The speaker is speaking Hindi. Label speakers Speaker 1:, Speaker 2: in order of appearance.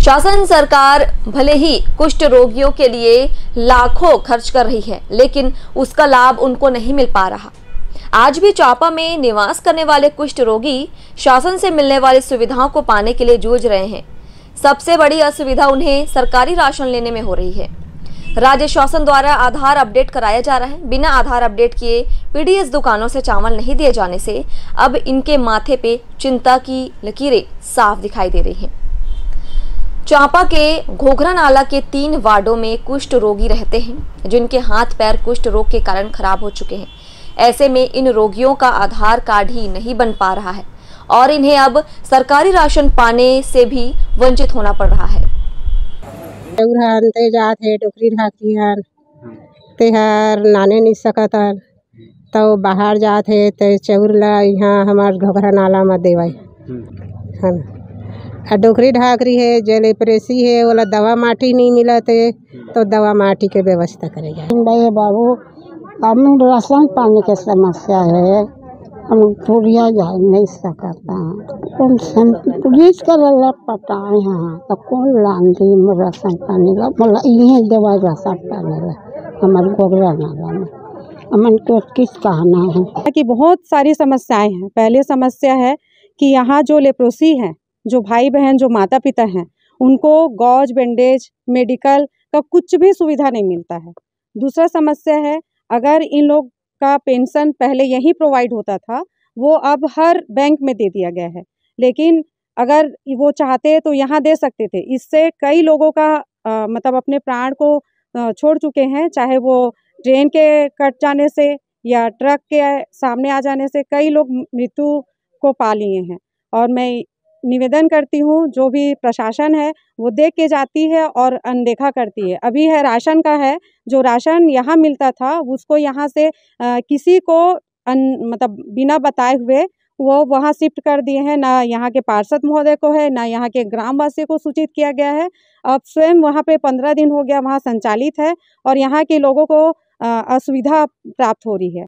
Speaker 1: शासन सरकार भले ही कुष्ठ रोगियों के लिए लाखों खर्च कर रही है, लेकिन उसका लाभ उनको नहीं मिल पा रहा। आज भी चांपा में निवास करने वाले कुष्ठ रोगी शासन से मिलने वाली सुविधाओं को पाने के लिए जूझ रहे हैं। सबसे बड़ी असुविधा उन्हें सरकारी राशन लेने में हो रही है। राज्य शासन द्वारा आधार अपडेट कराया जा रहा है। बिना आधार अपडेट किए पीडीएस दुकानों से चावल नहीं दिए जाने से अब इनके माथे पे चिंता की लकीरें साफ दिखाई दे रही हैं। चांपा के घोघरा नाला के 3 वार्डों में कुष्ठ रोगी रहते हैं, जिनके हाथ पैर कुष्ठ रोग के कारण खराब हो चुके हैं। ऐसे में इन रोगियों का आधार कार्ड ही नहीं बन पा रहा है और इन्हें अब सरकारी राशन पाने से भी वंचित होना पड़ रहा है।
Speaker 2: नाने नहीं सकत तो बाहर जाते तो चौर ला यहाँ हमार घोघरा नाला में देवाई है ना। डोकरी ढाकरी है, जल प्रेसी है, वाला दवा माटी नहीं मिलते तो दवा माटी के व्यवस्था करेगा।
Speaker 3: बाबू हम राशन पानी की समस्या है, हम पूरिया जा नहीं सकता। पुलिस का पता है यहाँ तो कौन लांदी राशन पानी ला मतलब इन्हें देवा राशन पानी ला हमारे घोघरा नाला में अमन को किस कहना है
Speaker 4: कि बहुत सारी समस्याएं हैं। पहले समस्या है कि यहाँ जो लेप्रोसी हैं, जो भाई बहन, जो माता पिता हैं, उनको गौज, बैंडेज, मेडिकल का कुछ भी सुविधा नहीं मिलता है। दूसरा समस्या है, अगर इन लोग का पेंशन पहले यहीं प्रोवाइड होता था, वो अब हर बैंक में दे दिया गया है, लेकिन अगर वो चाहते तो यहाँ दे सकते थे। इससे कई लोगों का मतलब अपने प्राण को छोड़ चुके हैं, चाहे वो ट्रेन के कट जाने से या ट्रक के सामने आ जाने से कई लोग मृत्यु को पा लिए हैं। और मैं निवेदन करती हूँ, जो भी प्रशासन है वो देख के जाती है और अनदेखा करती है। अभी है राशन का है, जो राशन यहाँ मिलता था उसको यहाँ से किसी को मतलब बिना बताए हुए वो वहाँ शिफ्ट कर दिए हैं। ना यहाँ के पार्षद महोदय को है, ना यहाँ के ग्रामवासी को सूचित किया गया है। अब स्वयं वहाँ पे 15 दिन हो गया वहाँ संचालित है और यहाँ के लोगों को असुविधा प्राप्त हो रही है।